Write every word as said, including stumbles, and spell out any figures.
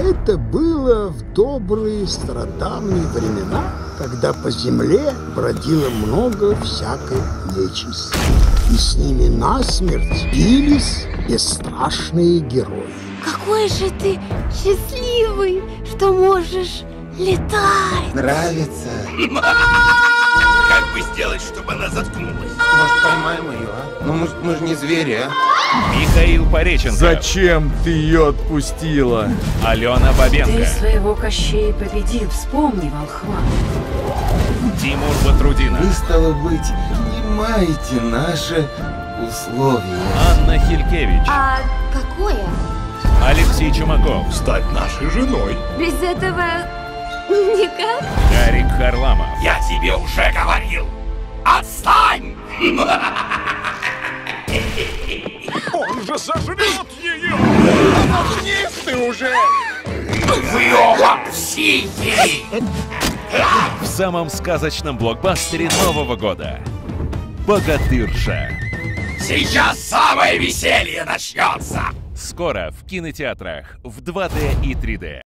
Это было в добрые стародавние времена, когда по земле бродило много всякой нечисти. И с ними насмерть бились бесстрашные герои. Какой же ты счастливый, что можешь летать. Нравится. Как бы сделать, чтобы она заткнулась? Может, поймаем ее, а? Ну, мы, мы же не звери, а? Михаил Пореченко. Зачем ты ее отпустила? Алена Бабенко. Ты своего Кощея победил, вспомни, волхва. Тимур Батрудинов. Вы, стало быть, понимаете наши условия. Анна Хилькевич. А какое? Алексей Чумаков. Стать нашей женой. Без этого никак? Гарик Харламов. Я тебе уже говорил. Отстань! Он же сожрет ее! Вниз ты уже! Вы оба психи! В самом сказочном блокбастере Нового года. Богатырша. Сейчас самое веселье начнется! Скоро в кинотеатрах в два дэ и три дэ.